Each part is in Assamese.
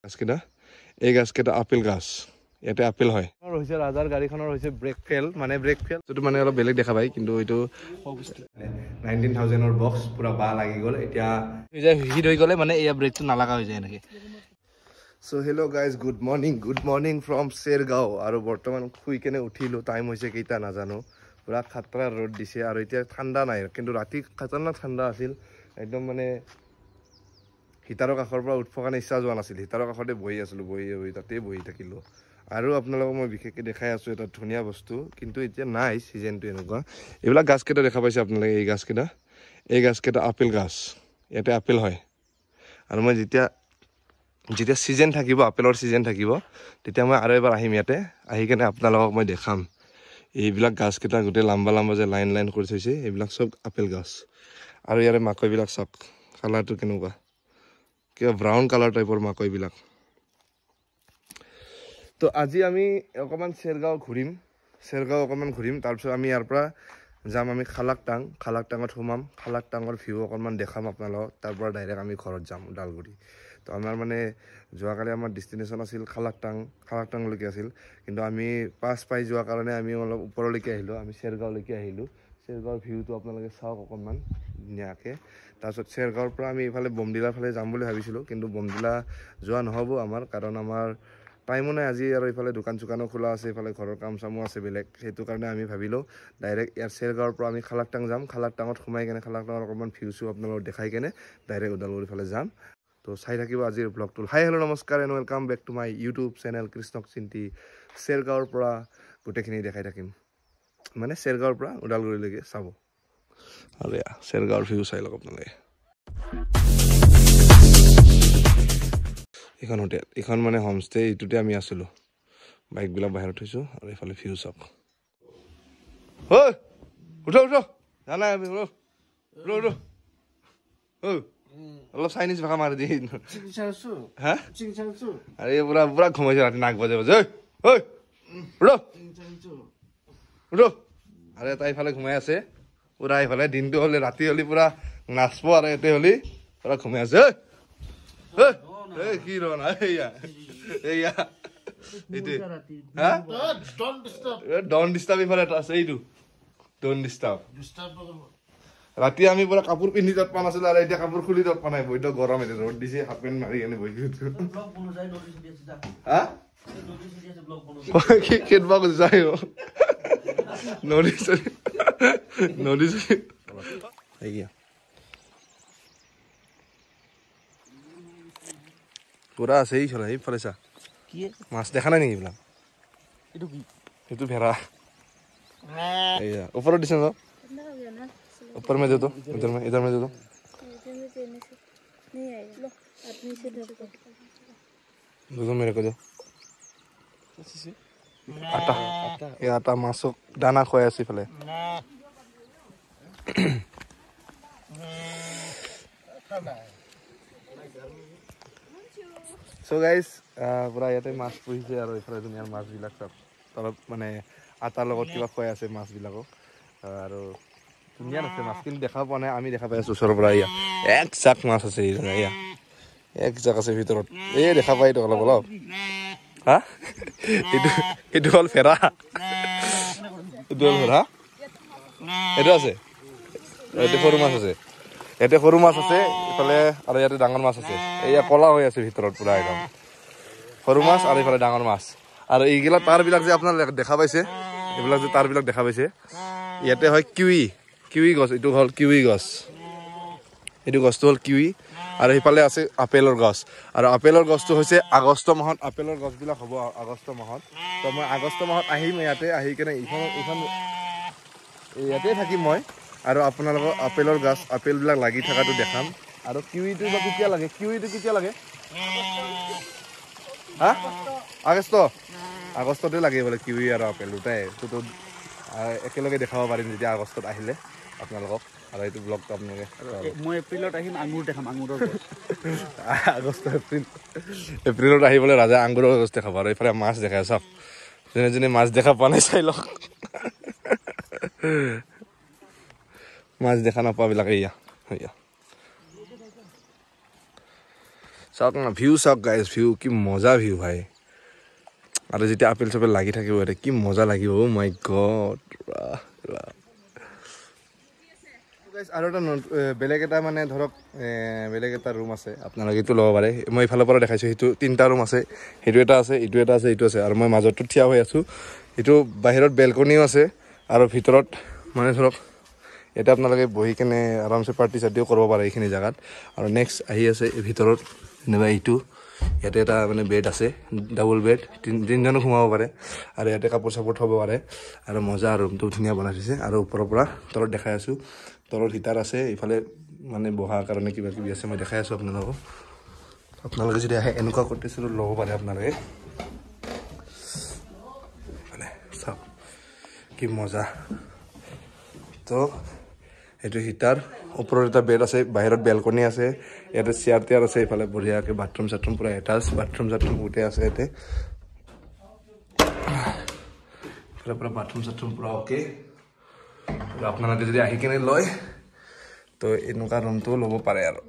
গাছকেইটা এই গাছকেইটা আপেল গাছ ইয়াতে আপেল হয় হৈছে ৰাজাৰ গাড়ীখনৰ হৈছে ব্ৰেক ফেল মানে ব্ৰেক ফেল যেটো মানে অলপ বেলেগ দেখা পায় কিন্তু এইটো 19000 ৰ বক্স পুৰা বা লাগি গ'ল এতিয়া হিট হৈ গ'লে মানে এয়া ব্ৰেকটো নালাগা হৈ যায় এনেকে so hello guys good morning from Chergaon আৰু বৰ্তমান শুই কেনে উঠিলো টাইম হৈছে কেইটা নাজানো পুৰা খাতৰা ৰ'দ দিছে আৰু এতিয়া ঠাণ্ডা নাই কিন্তু ৰাতি খাতৰনাক ঠাণ্ডা আছিল একদম মানে হিটাৰৰ কাষৰ পৰা উঠফ কাৰণে ইচ্ছা যোৱা নাছিল হিটাৰৰ কাষতে বহি আছিলোঁ বহি তাতে বহি থাকিলোঁ আৰু আপোনালোকক মই বিশেষকৈ দেখাই আছোঁ এটা ধুনীয়া বস্তু কিন্তু এতিয়া নাই ছিজনটো এনেকুৱা এইবিলাক গাছকেইটা দেখা পাইছে আপোনালোকে এই গাছকেইটা আপেল গাছ ইয়াতে আপেল হয় আৰু মই যেতিয়া ছিজন থাকিব আপেলৰ ছিজন থাকিব তেতিয়া মই আৰু এবাৰ আহিম ইয়াতে আহি কেনে আপোনালোকক মই দেখাম এইবিলাক গাছকেইটা গোটেই লম্বা যে লাইন কৰি থৈছে এইবিলাক চব আপেল গাছ আৰু ইয়াৰে মাকৈবিলাক চাওক কালাৰটো কেনেকুৱা কিবা ব্ৰাউন কালাৰ টাইপৰ মাকৈবিলাক তো আজি আমি অকণমান চেৰগাঁও ঘূৰিম তাৰপিছত আমি ইয়াৰ পৰা যাম আমি খালাকটাঙত সোমাম খালাকটাঙৰ ভিউ অকণমান দেখাম আপোনালোকক তাৰ পৰা ডাইৰেক্ট আমি ঘৰত যাম ওদালগুৰি তো আমাৰ মানে যোৱাকালি আমাৰ ডেষ্টিনেশ্যন আছিল খালাকটাঙলৈকে আছিল কিন্তু আমি পাছ পাই যোৱাৰ কাৰণে আমি অলপ ওপৰলৈকে আহিলোঁ আমি চেৰগাঁওলৈকে আহিলোঁ চেৰগাঁৱৰ ভিউটো আপোনালোকে চাওক অকণমান ধুনীয়াকৈ তাৰপিছত চেৰগাঁৱৰ পৰা আমি এইফালে বমডিলাৰ ফালে যাম বুলি ভাবিছিলোঁ কিন্তু বমডিলা যোৱা নহ'ব আমাৰ কাৰণ আমাৰ টাইমো নাই আজি আৰু এইফালে দোকান চোকানো খোলা আছে এইফালে ঘৰৰ কাম চামো আছে বেলেগ সেইটো কাৰণে আমি ভাবিলোঁ ডাইৰেক্ট ইয়াৰ চেৰগাঁৱৰ পৰা আমি খালাকটাং যাম খালাকটাঙত সোমাই কেনে খালাকটাঙৰ অকণমান ভিউ আপোনালোকক দেখাই কেনে ডাইৰেক্ট ওদালগুৰিৰ ফালে যাম তো চাই থাকিব আজিৰ ব্লগটো হাই হেল্ল' নমস্কাৰ and welcome back to my YouTube channel কৃষ্ণক চিন্তি চেৰগাঁৱৰ পৰা গোটেইখিনি দেখাই থাকিম মানে চেৰগাঁৱৰ পৰা ওদালগুৰিলৈকে চাব আৰু চেৰগাঁৱৰ ভিউ চাই লওক আপোনালোকে এইখন হোটেল এইখন মানে হোমষ্টে এইটোতে আমি আছিলোঁ বাইকবিলাক বাহিৰত থৈছোঁ আৰু এইফালে ভিউ চাওক উঠ জানা অলপ চাইনিজ ভাষা মাৰি দি হা আৰে পুৰা ঘুমাইছে ৰাতি নাক বজাই উঠ আৰু এটা এইফালে ঘুমাই আছে পুৰা এইফালে দিনটো হ'লে ৰাতি হ'লে পুৰা নাচব আৰু ইয়াতে হ'লে পুৰা ঘুমাই আছে কি ৰ না এইয়া ডন্ট ডিষ্টাৰ্ব এইফালে এটা আছে এইটো ডন্ট ডিষ্টাৰ্ব ৰাতি আমি পুৰা কাপোৰ পিন্ধি তাত পোৱা নাছিলো আৰু এতিয়া কাপোৰ খুলি তাত পোৱা নাই বৈদ্য গৰম এতিয়া ৰ'দ দিছে হাফ পেণ্ট মাৰি কেনে বহি কেনেবা কৈছে নদী পুৰা আছে এইফালে চা মাছ দেখা নাই নেকি এইবিলাক এইটো ভেড়া এইয়া ওপৰত দিছে ন ऊपर में दे दो इधर में दे दो दो मेरे को दो आटा ये आटा मासुक दाना खोया আছে ফলে সো গাইস পুরা ইয়াতে মাছ পুহিছে আৰু ইফালে দুনিয়াৰ মাছবিলাক সব তলত মানে আটাৰ লগত কিবা খোয়া আছে মাছবিলাকক আৰু ধুনীয়া আছে মাছ কিন্তু দেখা পোৱা নাই আমি দেখা পাই আছোঁ ওচৰৰ পৰা এক জাক মাছ আছে এক জাক আছে ভিতৰত এই দেখা পাই এইটো অলপ হা এইটো হ'ল ফেৰা এইটো আছে ইয়াতে সৰু মাছ আছে ইফালে আৰু ইয়াতে ডাঙৰ মাছ আছে এয়া কলা হৈ আছে ভিতৰত পুৰা একদম সৰু মাছ আৰু ইফালে ডাঙৰ মাছ আৰু এইগিলা তাৰবিলাক যে আপোনালোকে দেখা পাইছে এইবিলাক যে তাৰবিলাক দেখা পাইছে ইয়াতে হয় কিউই গছ এইটো হ'ল কিউই গছ এইটো গছটো হ'ল কিউই আৰু সেইফালে আছে আপেলৰ গছ আৰু আপেলৰ গছটো হৈছে আগষ্ট মাহত আপেলৰ গছবিলাক হ'ব আগষ্ট মাহত তো মই আগষ্ট মাহত আহিম ইয়াতে আহি কেনে এইখন ইয়াতে থাকিম মই আৰু আপোনালোকৰ আপেলবিলাক লাগি থকাটো দেখাম আৰু কিউইটো কেতিয়া লাগে হা আগষ্টতে লাগে বোলে কিউই আৰু আপেল দুটাই তো একেলগে দেখাব পাৰিম যেতিয়া আগষ্টত আহিলে আপোনালোকক আৰু এইটো ব্লগটো আপোনালোকে মই এপ্ৰিলত আহিম আঙুৰ দেখাম আঙুৰৰ আগষ্ট এপ্ৰিলত আহিবলৈ ৰাজা আঙুৰৰ গছ দেখাব আৰু এইফালে মাছ দেখাই চাওক যোনে মাছ দেখা পোৱা নাই চাই লওক মাছ দেখা নাপোৱাবিলাক এয়া চাওক না ভিউ চাওক গাইজ ভিউ কি মজা ভিউ ভাই আৰু যেতিয়া আপেল চাপেল লাগি থাকিব ইয়াতে কি মজা লাগিব অ' মাই গড আৰু এটা বেলেগ এটা মানে ধৰক বেলেগ এটা ৰুম আছে আপোনালোকে এইটো ল'ব পাৰে মই এইফালৰ পৰা দেখাইছোঁ সেইটো 3টা ৰুম আছে সেইটো এটা আছে এইটো এটা আছে এইটো আছে আৰু মই মাজতো থিয় হৈ আছোঁ এইটো বাহিৰত বেলকনিও আছে আৰু ভিতৰত মানে ধৰক এটা আপোনালোকে বহি কেনে আৰামছে পাৰ্টি চাৰ্টিও কৰিব পাৰে এইখিনি জেগাত আৰু নেক্সট আহি আছে এই ভিতৰত যেনিবা এইটো ইয়াতে এটা মানে বেড আছে ডাবল বেড তিনিজনো সোমাব পাৰে আৰু ইয়াতে কাপোৰ চাপোৰ থ'ব পাৰে আৰু মজা ৰুমটো ধুনীয়া বনাই থৈছে আৰু ওপৰৰ পৰা তলত দেখাই আছোঁ তলত হিটাৰ আছে ইফালে মানে বহাৰ কাৰণে কিবা কিবি আছে মই দেখাই আছোঁ আপোনালোকে যদি আহে এনেকুৱা কটেজটো ল'ব পাৰে আপোনালোকে মানে চাওক কি মজা তো এইটো হিটাৰ ওপৰত এটা বেড আছে বাহিৰত বেলকনি আছে ইয়াতে চেয়াৰ টেয়াৰ আছে ইফালে বঢ়িয়াকৈ বাথৰুম চাথৰুম পূৰা এটাচ বাথৰুম চাথৰুম গোটেই আছে ইয়াতে ইফালে পূৰা বাথৰুম চাথৰুম পূৰা অ'কে আপোনালোকে যদি আহি কেনে লয় তো এনেকুৱা ৰুমটো ল'ব পাৰে আৰু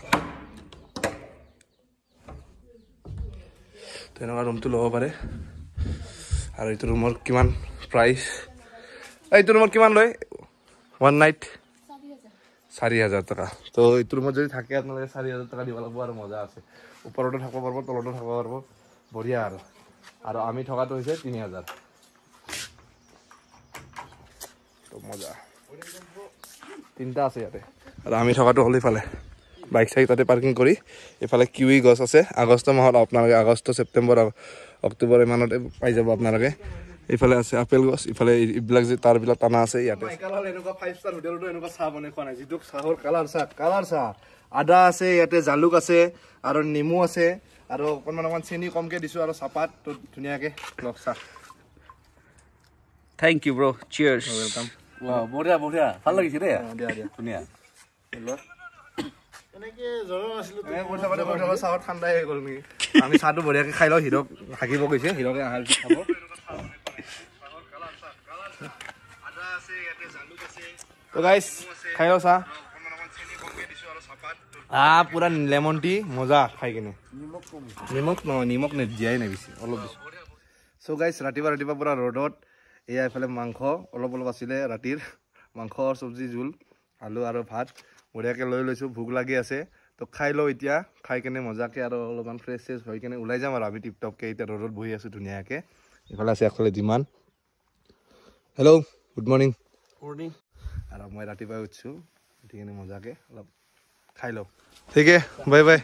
তো এনেকুৱা ৰুমটো ল'ব পাৰে আৰু এইটো ৰুমৰ কিমান প্ৰাইচ এইটো ৰুমত কিমান লয় 1 নাইট 4,000 টকা তো এইটো ৰুমত যদি থাকে আপোনালোকে 4,000 টকা দিব লাগিব আৰু মজা আছে ওপৰতো থাকিব পাৰিব তলতো থাকিব পাৰিব বঢ়িয়া আৰু আমি থকাটো হৈছে 3,000 তো মজা 3টা আছে ইয়াতে আৰু আমি থকাটো হ'ল ইফালে বাইক চাইক তাতে পাৰ্কিং কৰি ইফালে কিউই গছ আছে আগষ্ট মাহত আপোনালোকে আগষ্ট ছেপ্টেম্বৰ অক্টোবৰ ইমানতে পাই যাব আপোনালোকে ইফালে আছে আপেল গছ ইফালে এইবিলাক যে তাৰবিলাক টানা আছে ইয়াতে এনেকুৱা 5 ষ্টাৰ হোটেলতো এনেকুৱা চাহ বনাই খোৱা নাই যিটো চাহৰ কালাৰ চাহ আদা আছে ইয়াতে জালুক আছে আৰু নেমু আছে আৰু অকণমান চেনি কমকৈ দিছোঁ আৰু চাহপাত তো ধুনীয়াকৈ লওক চাহ thank you bro cheers welcome বঢ়িয়া বঢ়িয়া ভাল লাগিছে দেই ধুনীয়া চাহত ঠাণ্ডাই হৈ গ'ল নেকি আমি চাহটো বঢ়িয়াকৈ খাই লওঁ হিৰক থাকিব গৈছে হিৰকে আহাৰ খাব তো গাইজ খাই লওঁ চাহ পুৰা লেমন টি মজা খাই কিনে নিমখ দিয়াই নাই বেছি অলপ দিছোঁ চ' গাইজ ৰাতিপুৱা পুৰা ৰ'দত এয়া এইফালে মাংস অলপ আছিলে ৰাতিৰ মাংস চব্জি জোল আলু আৰু ভাত বঢ়িয়াকৈ লৈ লৈছোঁ ভোক লাগি আছে তো খাই লওঁ এতিয়া খাই কেনে মজাকৈ আৰু অলপমান ফ্ৰেছ চেছ হৈ কেনে ওলাই যাম আৰু আমি টিপটপকৈ এতিয়া ৰ'দত বহি আছোঁ ধুনীয়াকৈ এইফালে আছে আগফালে যিমান হেল্ল' গুড মৰ্ণিং আৰু মই ৰাতিপুৱাই উঠিছোঁ উঠি কিনে মজাকৈ অলপ খাই লওঁ ঠিক আছে বাই বাই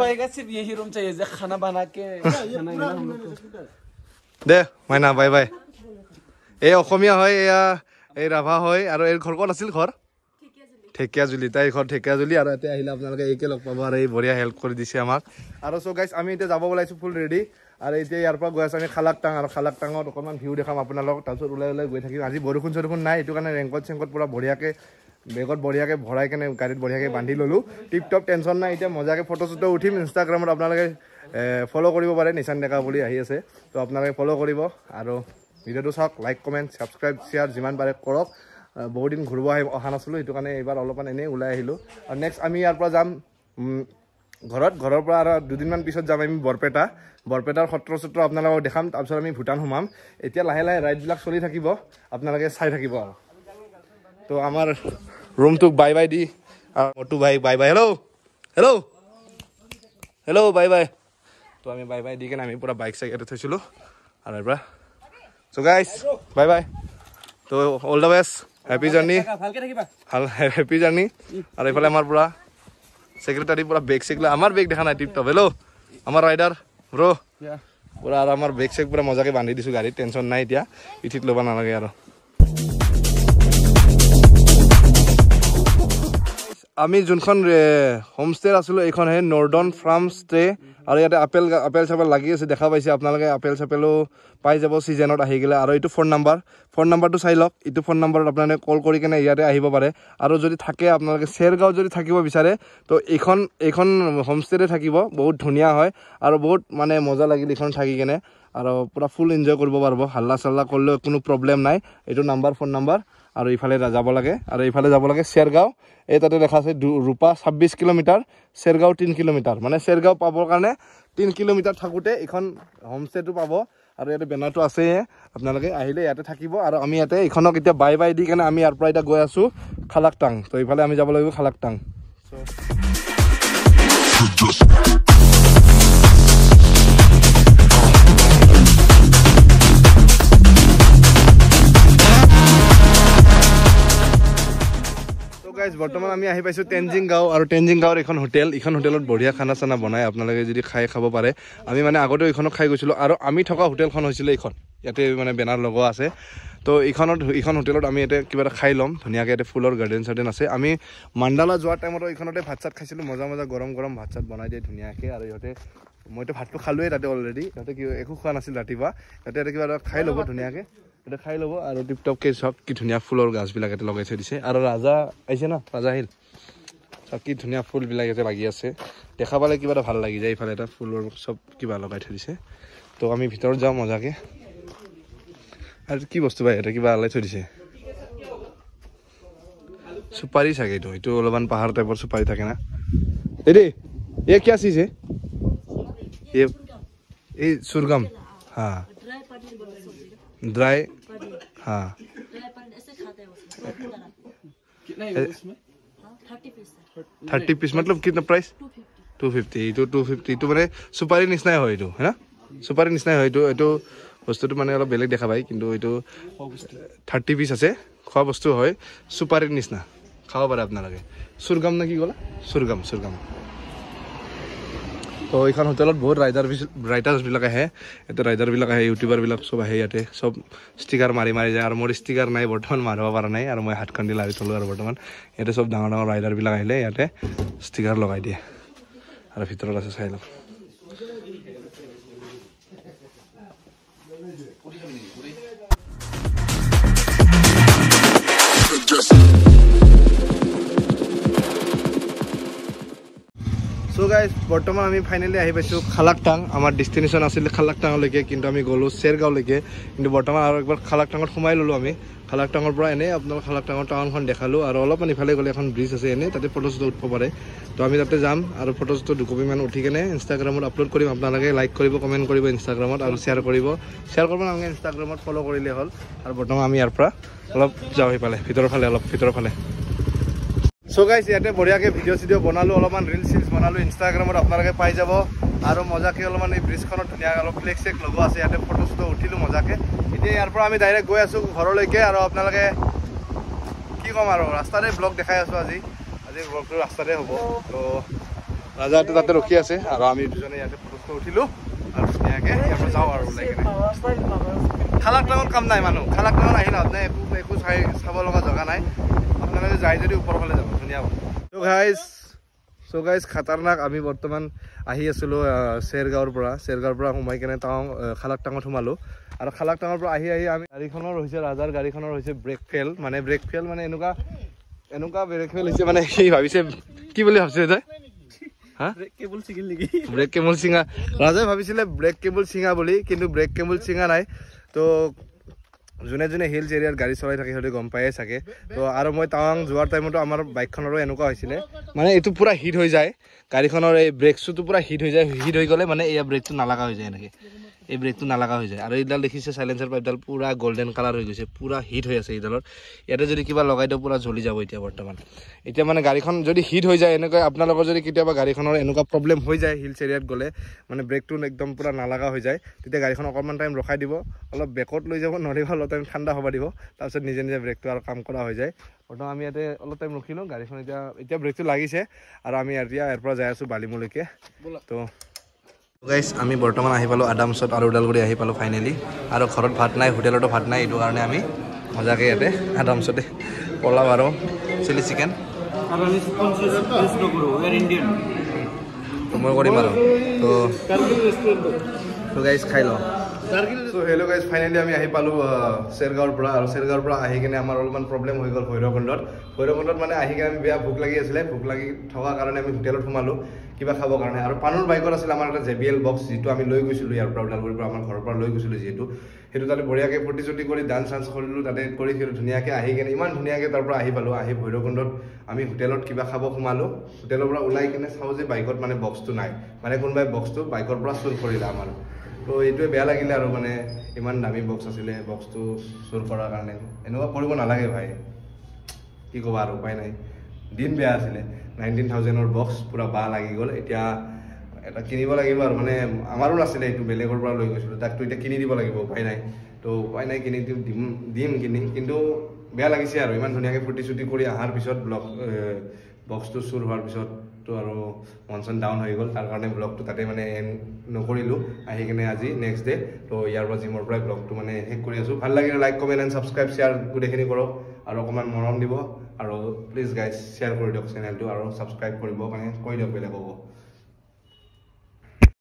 দে মাইনা বাই বাই এই অসমীয়া হয় এয়া এই ৰাভা হয় আৰু এই ঘৰ ক'ত আছিল ঘৰ ঢেকীয়াজুলি তাই ঘৰ ঢেকীয়াজুলি আৰু ইয়াতে আহিলে আপোনালোকে এইকে লগ পাব আৰু এই বঢ়িয়া হেল্প কৰি দিছে আমাক আৰু চ' গাইজ আমি এতিয়া যাব ওলাইছোঁ ফুল ৰেডি আৰু এতিয়া ইয়াৰ পৰা গৈ আছোঁ আমি খালাকটাং আৰু খালাকটাঙত অকণমান ভিউ দেখাম আপোনালোকক তাৰপিছত ওলাই গৈ থাকিম আজি বৰষুণ চৰষুণ নাই এইটো কাৰণে ৰেংকট চেংকট পূৰা বঢ়িয়াকৈ বেগত বঢ়িয়াকৈ ভৰাই কেনে গাড়ীত বঢ়িয়াকৈ বান্ধি ল'লোঁ টিপটপ টেনশ্যন নাই এতিয়া মজাকৈ ফটো চটো উঠিম ইনষ্টাগ্ৰামত আপোনালোকে ফ'ল' কৰিব পাৰে নিচান ডেকা বুলি আহি আছে তো আপোনালোকে ফ'ল' কৰিব আৰু ভিডিঅ'টো চাওক লাইক কমেণ্ট ছাবস্ক্ৰাইব শ্বেয়াৰ যিমান পাৰে কৰক বহুত দিন ঘূৰিব অহা নাছিলোঁ সেইটো কাৰণে এইবাৰ অলপমান এনেই ওলাই আহিলোঁ আৰু নেক্সট আমি ইয়াৰ পৰা যাম ঘৰৰ পৰা আৰু দুদিনমান পিছত যাম আমি বৰপেটাৰ সত্ৰ আপোনালোকক দেখাম তাৰপিছত আমি ভূটান সোমাম এতিয়া লাহে লাহে ৰাইডবিলাক চলি থাকিব আপোনালোকে চাই থাকিব আৰু তো আমাৰ ৰুমটোক বাই বাই দি মটু ভাই বাই বাই হেল্ল' বাই বাই তো আমি বাই বাই দি কেনে আমি পূৰা বাইক চাইক ইয়াতে থৈছিলোঁ আৰু ইয়াৰ পৰা চ' গাইজ বাই বাই তো all the best happy journey happy journey আৰু এইফালে আমাৰ পূৰা ছেক্ৰেটাৰী পূৰা বেগ চেগ আমাৰ বেগ দেখা নাই টিপটপ হেল্ল' আমাৰ ৰাইডাৰ ব্ৰ পূৰা আৰু আমাৰ বেগ চেগ পূৰা মজাকৈ বান্ধি দিছোঁ গাড়ীত টেনশ্যন নাই এতিয়া পিঠিত ল'ব নালাগে আৰু আমি যোনখন হোমষ্টে আছিলোঁ এইখন নৰ্ডন ফাৰ্ম ষ্টে আৰু ইয়াতে আপেল চাপেল লাগি আছে দেখা পাইছে আপোনালোকে আপেল চাপেলো পাই যাব ছিজনত আহি গ'লে আৰু এইটো ফোন নাম্বাৰটো চাই লওক এইটো ফোন নাম্বাৰত আপোনালোকে কল কৰি কেনে ইয়াতে আহিব পাৰে আৰু যদি থাকে আপোনালোকে চেৰগাঁও যদি থাকিব বিচাৰে তো এইখন হোমষ্টেতে থাকিব বহুত ধুনীয়া হয় আৰু বহুত মানে মজা লাগিল এইখন থাকি কেনে আৰু পুৰা ফুল এনজয় কৰিব পাৰিব হাল্লা চাল্লা কৰিলেও কোনো প্ৰব্লেম নাই এইটো ফোন নাম্বাৰ আৰু ইফালে যাব লাগে আৰু ইফালে যাব লাগে চেৰগাঁও এই তাতে দেখা আছে ৰূপা 26 কিলোমিটাৰ চেৰগাঁও 3 কিলোমিটাৰ মানে চেৰগাঁও পাবৰ কাৰণে 3 কিলোমিটাৰ থাকোঁতে এইখন হোমষ্টেটো পাব আৰু ইয়াতে বেনাৰটো আছে আপোনালোকে আহিলে ইয়াতে থাকিব আৰু আমি ইয়াতে এইখনক এতিয়া বাই দি কেনে আমি ইয়াৰ পৰা এতিয়া গৈ আছোঁ খালাকটাং তো ইফালে আমি যাব লাগিব খালাকটাং বৰ্তমান আমি আহি পাইছোঁ টেনজিং গাঁও আৰু টেনজিং গাঁৱৰ এইখন হোটেলত বঢ়িয়া খানা চানা বনাই আপোনালোকে যদি খাব পাৰে আমি মানে আগতেও এইখনত খাই গৈছিলোঁ আৰু আমি থকা হোটেলখন হৈছিলে এইখন ইয়াতে মানে বেনাৰ লগোৱা আছে তো এইখন হোটেলত আমি ইয়াতে কিবা এটা খাই ল'ম ধুনীয়াকৈ ইয়াতে ফুলৰ গাৰ্ডেন আছে আমি মাণ্ডালা যোৱাৰ টাইমতো এইখনতে ভাত চাত খাইছিলোঁ মজা গৰম ভাত চাত বনাই দিয়ে ধুনীয়াকৈ আৰু ইহঁতে মইতো ভাতটো খালোৱেই তাতে অলৰেডি তাতে একো খোৱা নাছিল ৰাতিপুৱা ইয়াতে কিবা এটা খাই ল'ব ধুনীয়াকৈ এটা খাই ল'ব আৰু টিপটপকৈ চব কি ধুনীয়া ফুলৰ গাছবিলাক ইয়াতে লগাই থৈ দিছে আৰু ৰাজা আহিছে ন ৰাজা আহিল চব কি ধুনীয়া ফুলবিলাক ইয়াতে লাগি আছে দেখা পালে কিবা এটা ভাল লাগি যায় ইফালে এটা ফুলৰ চব কিবা লগাই থৈ দিছে তো আমি ভিতৰত যাওঁ মজাকৈ আৰু কি বস্তু পাই ইয়াতে কিবা আলাই থৈ দিছে চুপাৰি চাগে এইটো অলপমান পাহাৰ টাইপৰ চুপাৰি থাকে না দেই ये क्या चीज़ है ये सुरगम हाँ ड्राई हाँ 30 पीस मतलब कितना प्राइस 250 तो मैंने सुपारी निश्चय हो है ना सुपारी निश्चय हो বস্তুটো মানে অলপ বেলেগ দেখা পায় কিন্তু এইটো 30 পিস আছে খোৱা বস্তু হয় সুপাৰিৰ নিচিনা খাব পাৰে আপোনালোকে সুৰগাম নে কি ক'লা সুৰগাম তো এইখন হোটেলত বহুত ৰাইডাৰ্ছবিলাক আহে ইয়াতে ৰাইডাৰবিলাক আহে ইউটিউবাৰবিলাক চব আহে ইয়াতে চব ষ্টিকাৰ মাৰি যায় আৰু মোৰ ষ্টিকাৰ নাই বৰ্তমান মাৰিব পৰা নাই আৰু মই হাতখন দি লাৰি থলোঁ আৰু বৰ্তমান ইয়াতে চব ডাঙৰ ৰাইডাৰবিলাক আহিলে ইয়াতে ষ্টিকাৰ লগাই দিয়ে আৰু ভিতৰত আছে চাই লওক So guys, বৰ্তমান আমি ফাইনালি আহি পাইছোঁ খালাকটাং আমাৰ ডেষ্টিনেশ্যন আছিল খালাকটাঙলৈকে কিন্তু আমি গ'লোঁ চেৰগাঁওলৈকে কিন্তু বৰ্তমান আৰু একবাৰ খালাকটাঙত সোমাই ল'লোঁ আমি খালাকটাঙৰ পৰা এনেই আপোনালোক খালাকটাঙৰ টাউনখন দেখালোঁ আৰু অলপমান ইফালে গ'লে এখন ব্ৰিজ আছে এনেই তাতে ফটোজটো উঠিব পাৰে তো আমি তাতে যাম আৰু ফটোজটো 2 কপিমান উঠি কেনে ইনষ্টাগ্ৰামত আপলোড কৰিম আপোনালোকে লাইক কৰিব কমেণ্ট কৰিব ইনষ্টাগ্ৰামত আৰু শ্বেয়াৰ কৰিব নালাগে ইনষ্টাগ্ৰামত ফ'ল' কৰিলে হ'ল আৰু বৰ্তমান আমি ইয়াৰ পৰা অলপ যাওঁ সেইফালে ভিতৰৰ ফালে সো গাইস ইয়াতে বঢ়িয়াকৈ ভিডিঅ' বনালোঁ অলপমান ৰিলছ বনালোঁ ইনষ্টাগ্ৰামত আপোনালোকে পাই যাব আৰু মজাকৈ অলপমান এই ব্ৰিজখনত ধুনীয়াকৈ অলপ ফ্লেক্স লগোৱা আছে ইয়াতে ফটো উঠিলোঁ মজাকৈ এতিয়া ইয়াৰ পৰা আমি ডাইৰেক্ট গৈ আছোঁ ঘৰলৈকে আৰু আপোনালোকে কি ক'ম আৰু ৰাস্তাতে ব্লগ দেখাই আছোঁ আজি ব্লগটো ৰাস্তাতে হ'ব তো ৰাজাটো তাতে ৰখি আছে আৰু আমি দুজনে ইয়াতে ফটো উঠিলোঁ আৰু ধুনীয়াকৈ ইয়াৰ পৰা যাওঁ আৰু ওলাই কিনে খালাকটাঙত কাম নাই মানুহ খালাকটাঙত আহিলে আপোনাৰ একো চাব লগা জেগা নাই আপোনালোকে যাই যদি ওপৰৰ ফালে যাব ধুনীয়া হ'ব সো গাইজ খাতাৰনাক আমি বৰ্তমান আহি আছিলোঁ চেৰগাঁৱৰ পৰা সোমাই কেনে খালাকটাঙত সোমালোঁ আৰু খালাকটাঙৰ পৰা আহি আমি গাড়ীখনৰ হৈছে ৰাজাৰ গাড়ীখনৰ হৈছে ব্ৰেক ফেল মানে এনেকুৱা ব্ৰেক ফেল হৈছে মানে সি ভাবিছে কি বুলি ভাবিছে তই ব্ৰেক কেবল চিঙা ৰাজাই ভাবিছিলে ব্ৰেক কেবল চিঙা বুলি কিন্তু ব্ৰেক কেবল চিঙা নাই তো যোনে হিলছ এৰিয়াত গাড়ী চলাই থাকে সিহঁতে গম পায়ে চাগে তো আৰু মই টাৱাং যোৱাৰ টাইমতো আমাৰ বাইকখনৰো এনেকুৱা হৈছিলে মানে এইটো পুৰা হিট হৈ যায় গাড়ীখনৰ এই ব্ৰেকছটো পুৰা হিট হৈ গ'লে মানে এয়া ব্ৰেকটো নালাগা হৈ যায় এনেকৈ এই ব্ৰেকটো নালাগা হৈ যায় আৰু এইডাল দেখিছে চাইলেঞ্চাৰ পাইপডাল পুৰা গল্ডেন কালাৰ হৈ গৈছে পুৰা হিট হৈ আছে এইডালত ইয়াতে যদি কিবা লগাই দিওঁ পুৰা জ্বলি যাব এতিয়া মানে গাড়ীখন যদি হিট হৈ যায় এনেকৈ আপোনালোকৰ যদি কেতিয়াবা গাড়ীখনৰ এনেকুৱা প্ৰব্লেম হৈ যায় হিলছ এৰিয়াত গ'লে মানে ব্ৰেকটো একদম পুৰা নালাগা হৈ যায় তেতিয়া গাড়ীখন অকণমান টাইম ৰখাই দিব অলপ বেকত লৈ যাব নহ'লে অলপ টাইম ঠাণ্ডা হ'ব দিব তাৰপিছত নিজে ব্ৰেকটো আৰু কাম কৰা হৈ যায় বৰ্তমান আমি ইয়াতে অলপ টাইম ৰখিলোঁ গাড়ীখন এতিয়া ব্ৰেকটো লাগিছে আৰু আমি ইয়াৰ পৰা যাই আছোঁ বালিমলৈকে তো গাইজ আমি বৰ্তমান আহি পালোঁ আদামছত আৰু ওদালগুৰি আহি পালোঁ ফাইনেলি আৰু ঘৰত ভাত নাই হোটেলতো ভাত নাই এইটো কাৰণে আমি মজাকৈ ইয়াতে আদামছতে পোলাও আৰু চিলি চিকেন মই কৰিম আৰু তো গাইজ খাই লওঁ সো হেল্ল' গাইজ ফাইনেলি আমি আহি পালোঁ চেৰগাঁৱৰ পৰা আৰু চেৰগাঁৱৰ পৰা আহি কিনে আমাৰ অলপমান প্ৰব্লেম হৈ গ'ল ভৈৰৱকুণ্ডত মানে আহি কিনে আমি বেয়া ভোক লাগি আছিলে ভোক লাগি থকাৰ কাৰণে আমি হোটেলত সোমালোঁ কিবা খাবৰ কাৰণে আৰু পানুৰ বাইকত আছিলে আমাৰ এটা JBL বক্স যিটো আমি লৈ গৈছিলোঁ ইয়াৰ পৰা ওদালগুৰিৰ পৰা আমাৰ ঘৰৰ পৰা লৈ গৈছিলোঁ যিহেতু সেইটো তাতে বঢ়িয়াকৈ ফূৰ্তি চুৰ্তি কৰি ডান্স চান্স কৰিলোঁ তাতে কৰি সেইটো ধুনীয়াকৈ আহি কিনে ইমান ধুনীয়াকৈ তাৰ পৰা আহি পালোঁ আহি ভৈৰৱকুণ্ডত আমি হোটেলত কিবা খাব সোমালোঁ হোটেলৰ পৰা ওলাই কিনে চাওঁ যে বাইকত মানে বক্সটো নাই মানে কোনোবাই বক্সটো বাইকৰ পৰা চুৰ কৰিলে আমাৰ তো এইটোৱে বেয়া লাগিলে আৰু মানে ইমান দামী বক্স আছিলে বক্সটো চুৰ কৰাৰ কাৰণে এনেকুৱা কৰিব নালাগে ভাই কি ক'বা আৰু উপায় নাই দিন বেয়া আছিলে 19,000ৰ বক্স পুৰা বাহ লাগি গ'ল এতিয়া এটা কিনিব লাগিব আৰু মানে আমাৰো নাছিলে এইটো বেলেগৰ পৰা লৈ গৈছিলোঁ তাকতো এতিয়া কিনি দিব লাগিব উপায় নাই তো উপায় নাই কিনি দিম কিনি কিন্তু বেয়া লাগিছে আৰু ইমান ধুনীয়াকৈ ফূৰ্তি চুৰ্তি কৰি অহাৰ পিছত বক্সটো চুৰ হোৱাৰ পিছততো আৰু মন চন ডাউন হৈ গ'ল তাৰ কাৰণে ব্লগটো তাতে মানে নকৰিলোঁ আহি কিনে আজি নেক্সট ডে তো ইয়াৰ পৰা জিমৰ পৰাই ব্লগটো মানে শেষ কৰি আছোঁ ভাল লাগিলে like comment and subscribe share গোটেইখিনি কৰক আৰু অকণমান মৰম দিব আৰু প্লিজ গাইজ শ্বেয়াৰ কৰি দিয়ক চেনেলটো আৰু ছাবস্ক্ৰাইব কৰিব মানে কৈ দিয়ক বেলেগকো